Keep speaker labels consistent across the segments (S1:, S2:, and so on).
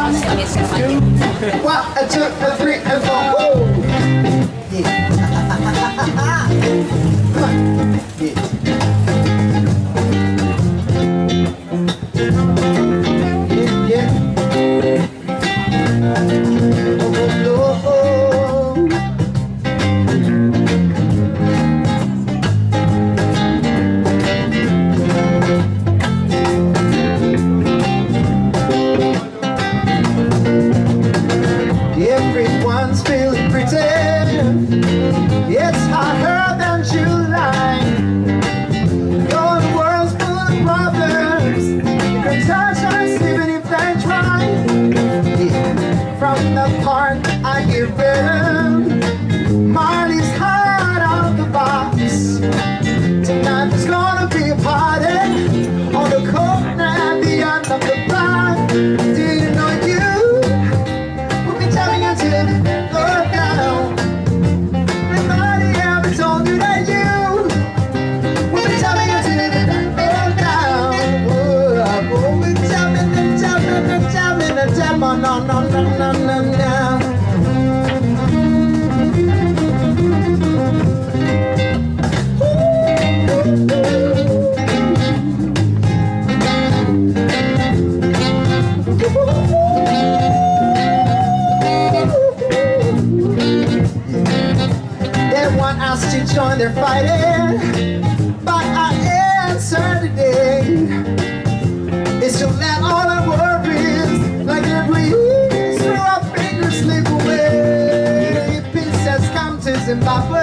S1: Grazie a Michele Maggi.
S2: 1, 2, 3, and 4. Woo! Yeah. Everyone's feeling pretty. It's hotter than July. Though the world's full of problems, you can touch us even if they try. Yeah. From the part I hear rhythm, Marley's hot out the box. Tonight there's gonna be a party on the corner at the end of the block. Do you know you? Until the go down. Nobody ever told you that you will be jumping until the go down. Oh, we're jumping and jumping and jumping and jumping on, asked to join their fighting, but our answer today is to let all our worries, like the breeze, through our fingers slip away. Peace has come to Zimbabwe.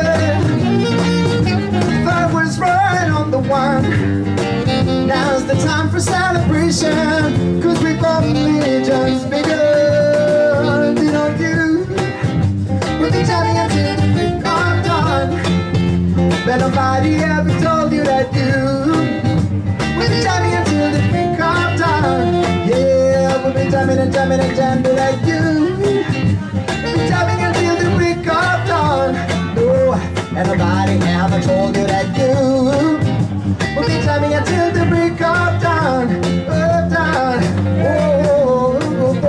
S2: Fireworks right on the one. Now's the time for celebration, 'cause we've only just begun. You know you will be jamming until the break of dawn. But nobody ever told you that you will be jamming until the break of dawn. Yeah, we'll be jamming and jamming and jamming like you. We'll be jamming until the break of dawn. No, and nobody ever told you that you will be jamming until the break of dawn. Oh, dawn. Oh, oh, oh.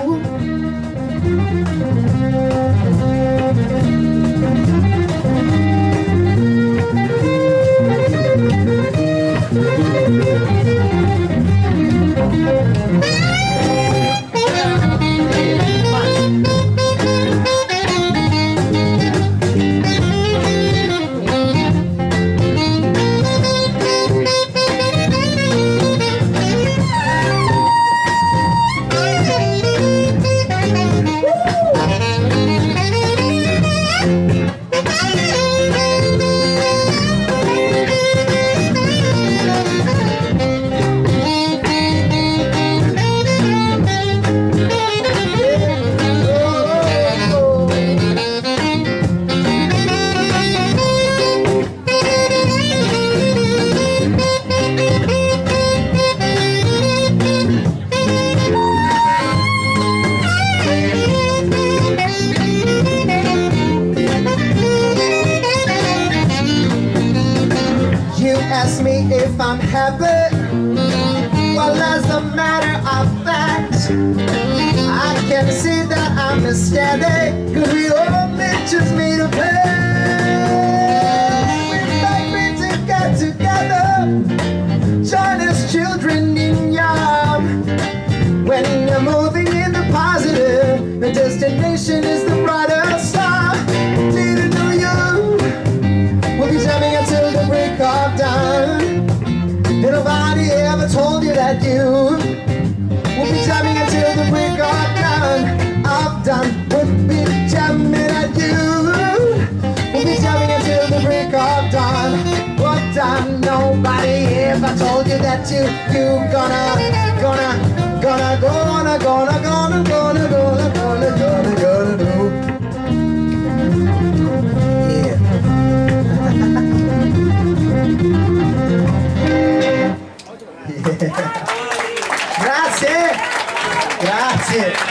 S2: Ask me if I'm happy. Well, as a matter of fact, I can see that I'm steady, 'cause we only just made a plan. We'd like me to get together, join as children in young. When you're moving in the positive, the destination is the brighter star. Didn't know you will be jamming until the break of dawn. Did nobody ever told you that you will be jamming until the break of dawn? Of dawn, we'll be jamming at you. We'll be jamming until the break of dawn. What dawn? Nobody ever told you that you gonna do. Yeah. Grazie, grazie.